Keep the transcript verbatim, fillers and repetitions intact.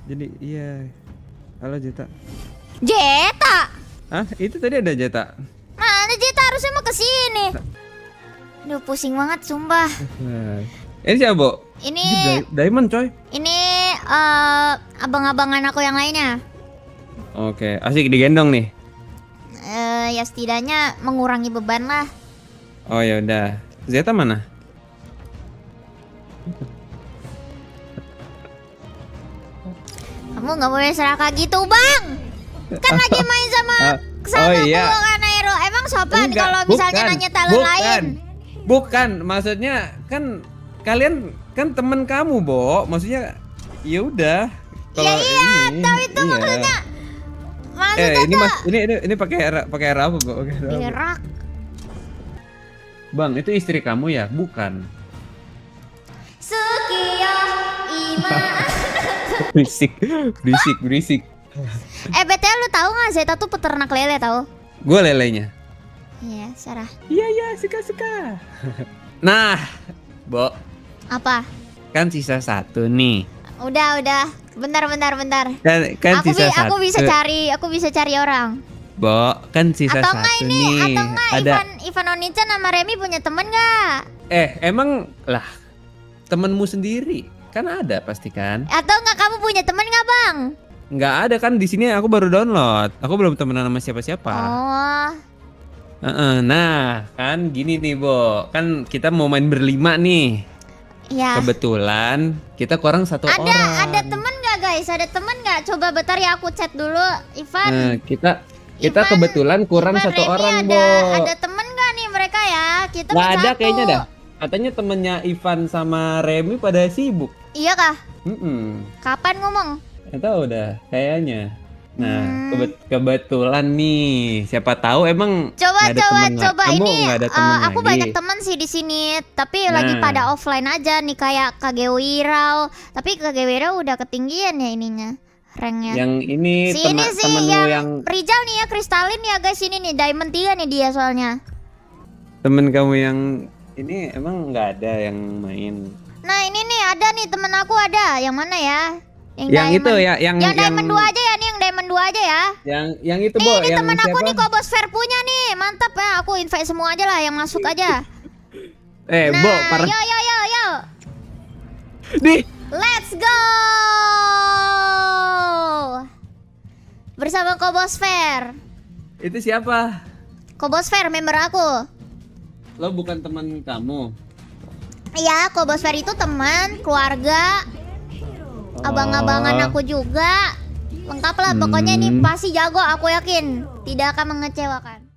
Jadi iya. Halo Jeta. Jeta? Ah, itu tadi ada Jeta. Mana Jeta, harusnya mau kesini. Aduh, pusing banget sumpah. Nah. Ini siapa, Bo? Ini, ini Diamond coy. Ini uh, abang-abangan aku yang lainnya. Oke, asik digendong nih. Uh, ya setidaknya mengurangi beban lah. Oh ya udah. Zeta mana? Kamu nggak boleh serakah gitu bang. Kan lagi main sama sama oh, iya. kan Aero. Emang sopan kalau misalnya nanya talent bukan, lain? Bukan, maksudnya kan kalian kan temen kamu, Bo. Maksudnya ya udah. Ya iya, ini, tapi itu iya. maksudnya. Maksudnya eh, ini mas, ini ini ini pakai era pakai era apa, Bo? Pakai era. Bang, itu istri kamu ya? Bukan. Sukiyo Ima. berisik, berisik, berisik. Eh, B T W lu tahu nggak Zeta tuh peternak lele tahu? Gue lelenya. Iya, Sarah. Iya, iya, suka-suka. Nah, Bo. Apa? Kan sisa satu nih. Udah, udah. Bentar, bentar, bentar. Kan, kan aku sisa bi satu. Aku bisa cari, aku bisa cari orang. Bo, kan sisa atau satu ini, nih. Atau enggak ada... Ivan, Ivan Onichan sama Remy punya temen nggak? Eh, emang lah temenmu sendiri kan ada pasti kan? Atau enggak kamu punya temen nggak bang? Nggak ada kan, di sini aku baru download. Aku belum temenan sama siapa-siapa. Oh. Uh -uh, nah, kan gini nih, Bo. Kan kita mau main berlima nih. Ya. Kebetulan kita kurang satu ada, orang. Ada ada temen nggak guys? Ada temen nggak? Coba bentar ya aku chat dulu, Ivan. Nah, kita kita Ivan, kebetulan kurang Ivan, satu Remy orang, ada, Bo. Ada temen nggak nih mereka ya? Kita nggak ada satu. kayaknya dah. Katanya temennya Ivan sama Remy pada sibuk. Iya kah? Mm -mm. Kapan ngomong? Nggak tahu dah, kayaknya. Nah, hmm. kebet kebetulan nih, siapa tahu emang coba ada coba temen coba kamu ini ada uh, aku lagi. banyak teman sih di sini, tapi nah. lagi pada offline aja nih kayak K G Wirau. Tapi K G Wirau udah ketinggian ya ininya, ranknya. Yang ini si tem ini sih temenmu yang, yang Rizal nih ya, Kristalin ya guys, ini nih Diamond tiga nih dia soalnya. Temen kamu yang ini emang nggak ada yang main. Nah ini nih ada nih temen aku ada, yang mana ya? Yang, yang itu ya, yang yang Diamond dua aja ya nih, yang Diamond dua aja ya. Yang yang itu, nih, Bo, ini yang temen aku siapa? nih Kobos Fair punya nih, mantap ya. Aku invite semua aja lah, yang masuk aja. eh, nah, Bo, parah. yo yo yo yo. Di. Let's go. Bersama Kobos Fair. Itu siapa? Kobos Fair member aku. Lo bukan teman kamu? Iya, Kobos Fair itu teman, keluarga. Abang-abangan aku juga. Lengkap lah, pokoknya hmm. ini pasti jago, aku yakin. Tidak akan mengecewakan.